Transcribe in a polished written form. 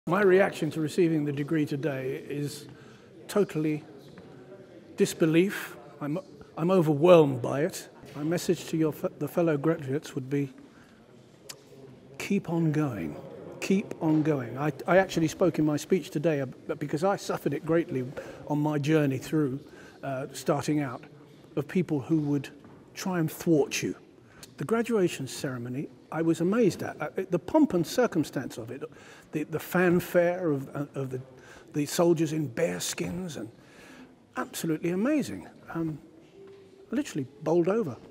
My reaction to receiving the degree today is totally disbelief. I'm overwhelmed by it. My message to the fellow graduates would be, keep on going. Keep on going. I actually spoke in my speech today because I suffered it greatly on my journey through starting out, of people who would try and thwart you. The graduation ceremony, I was amazed at. The pomp and circumstance of it, the fanfare of the soldiers in bearskins, and absolutely amazing. Literally bowled over.